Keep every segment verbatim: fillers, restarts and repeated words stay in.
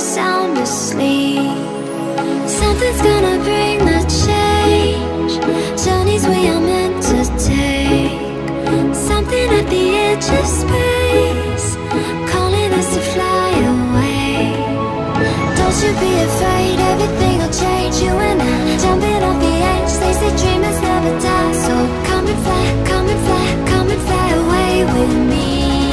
sound asleep. Something's gonna bring the change. Journeys we are meant to take. Something at the edge of space, calling us to fly away. Don't you be afraid, everything will change. You and I, jumping off the edge. They say dreamers never die. So come and fly, come and fly, come and fly away with me.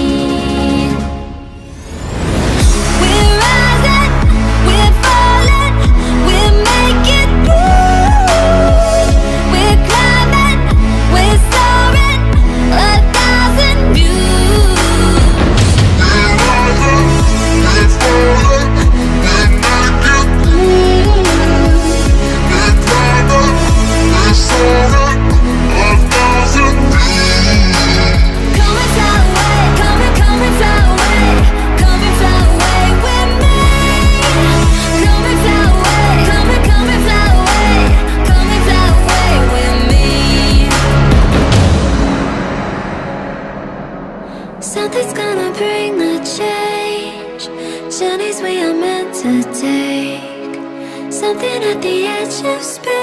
We're rising, we're falling, we're making moves. We're climbing, we're soaring, a thousand views. We're rising, we're falling, we're making moves. We're climbing, we're soaring, a thousand views. Come and fly away, come and, come and fly away, come and fly away with me. Come and fly away, come and, come and fly away, come and fly away with me. Something's gonna bring the change. Journeys we are meant to take. Something at the edge of space.